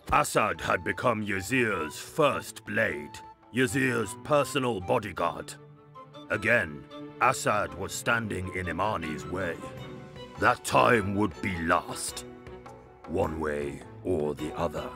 Assad had become Yasir's first blade, Yasir's personal bodyguard. Again, Assad was standing in Imani's way. That time would be last. One way or the other.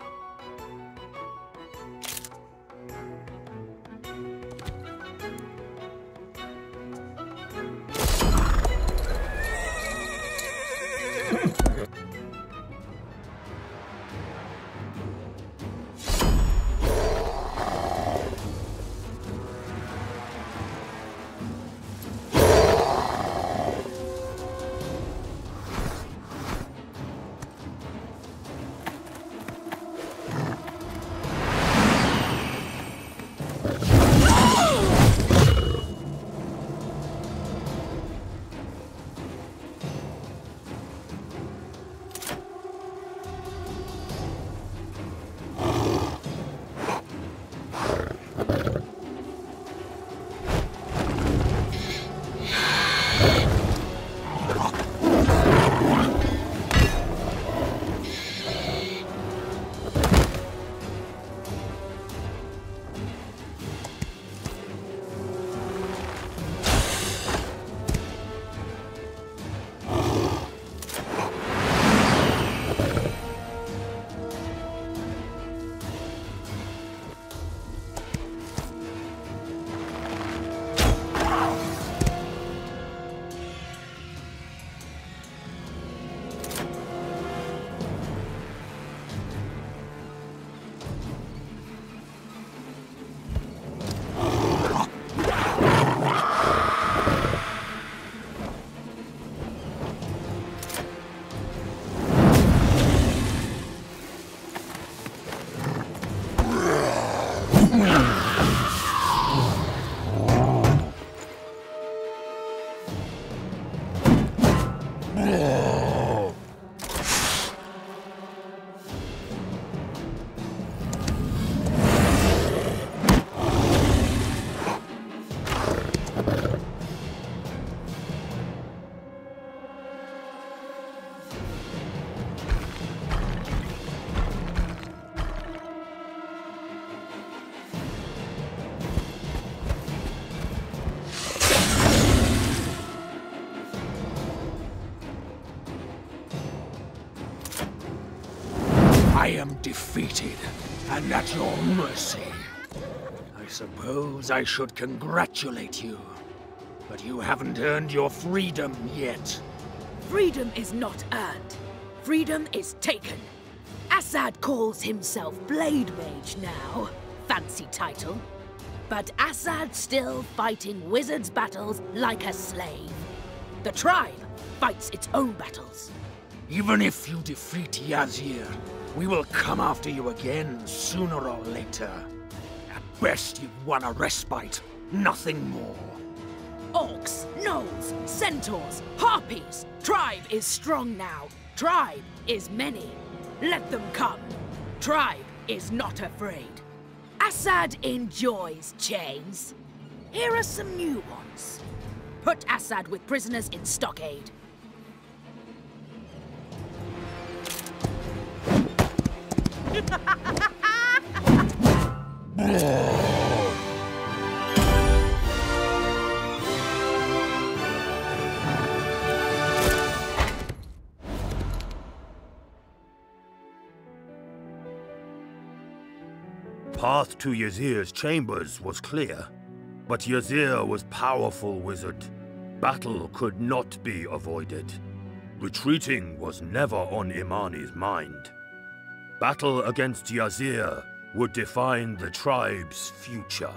I am defeated, and at your mercy. I suppose I should congratulate you, but you haven't earned your freedom yet. Freedom is not earned. Freedom is taken. Assad calls himself Blade Mage now. Fancy title. But Assad's still fighting wizards' battles like a slave. The tribe fights its own battles. Even if you defeat Yasir, we will come after you again, sooner or later. At best, you've won a respite, nothing more. Orcs, gnolls, centaurs, harpies. Tribe is strong now. Tribe is many. Let them come. Tribe is not afraid. Assad enjoys chains. Here are some new ones. Put Assad with prisoners in stockade. Path to Yasir's chambers was clear, but Yasir was powerful wizard. Battle could not be avoided. Retreating was never on Imani's mind. Battle against Yasir would define the tribe's future.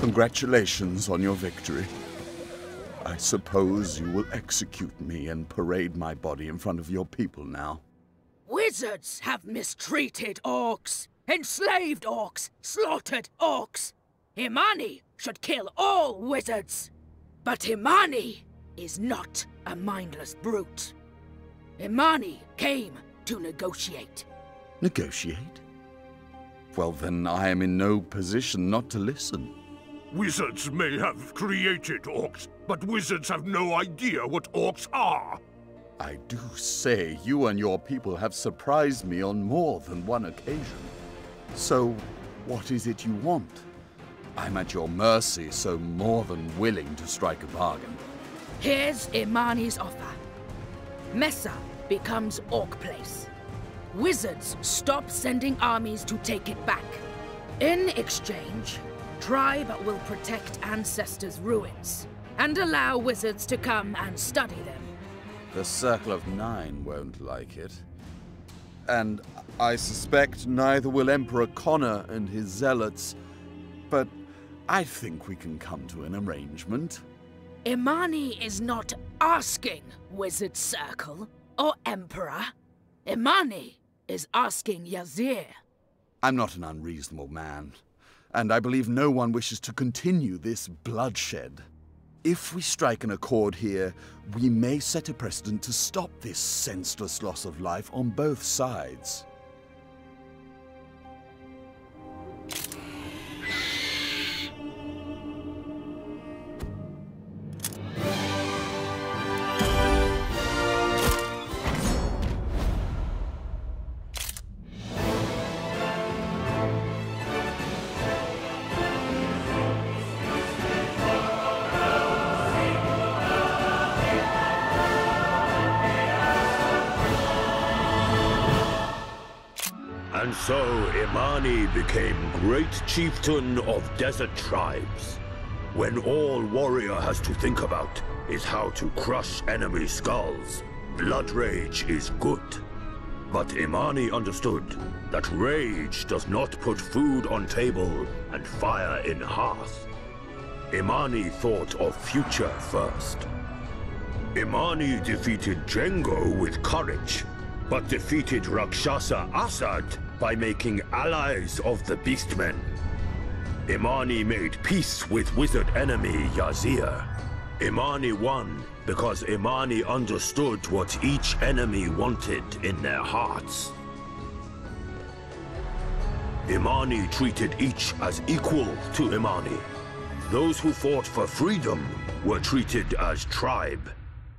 Congratulations on your victory. I suppose you will execute me and parade my body in front of your people now. Wizards have mistreated orcs, enslaved orcs, slaughtered orcs. Imani should kill all wizards. But Imani is not a mindless brute. Imani came to negotiate. Negotiate? Well, then I am in no position not to listen. Wizards may have created orcs, but wizards have no idea what orcs are. I do say you and your people have surprised me on more than one occasion. So, what is it you want? I'm at your mercy, so more than willing to strike a bargain. Here's Imani's offer. Mesa becomes Orc Place. Wizards stop sending armies to take it back. In exchange, Tribe will protect ancestors' ruins and allow wizards to come and study them. The Circle of Nine won't like it. And I suspect neither will Emperor Connor and his zealots. But I think we can come to an arrangement. Imani is not asking Wizard Circle or Emperor. Imani is asking Yasir. I'm not an unreasonable man, and I believe no one wishes to continue this bloodshed. If we strike an accord here, we may set a precedent to stop this senseless loss of life on both sides. And so Imani became great chieftain of desert tribes. When all warrior has to think about is how to crush enemy skulls, blood rage is good. But Imani understood that rage does not put food on table and fire in hearth. Imani thought of future first. Imani defeated Django with courage, but defeated Rakshasa Assad by making allies of the Beastmen. Imani made peace with wizard enemy Yasir. Imani won because Imani understood what each enemy wanted in their hearts. Imani treated each as equal to Imani. Those who fought for freedom were treated as tribe.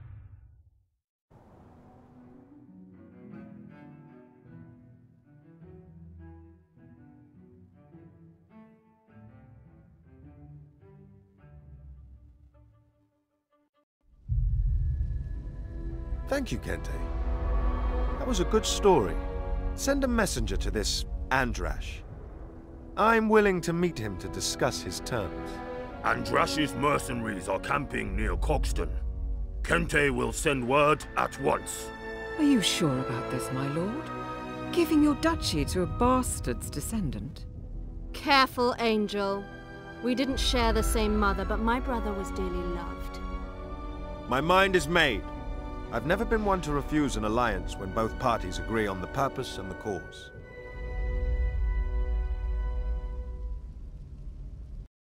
Thank you, Kente. That was a good story. Send a messenger to this Andrash. I'm willing to meet him to discuss his terms. Andrash's mercenaries are camping near Coxton. Kente will send word at once. Are you sure about this, my lord? Giving your duchy to a bastard's descendant? Careful, Angel. We didn't share the same mother, but my brother was dearly loved. My mind is made. I've never been one to refuse an alliance when both parties agree on the purpose and the cause.